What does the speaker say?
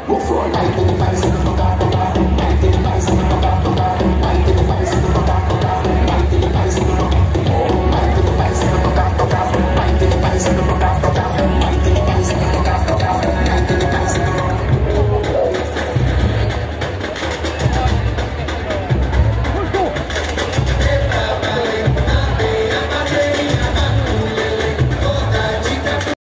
Move for a light, with the body, so come back.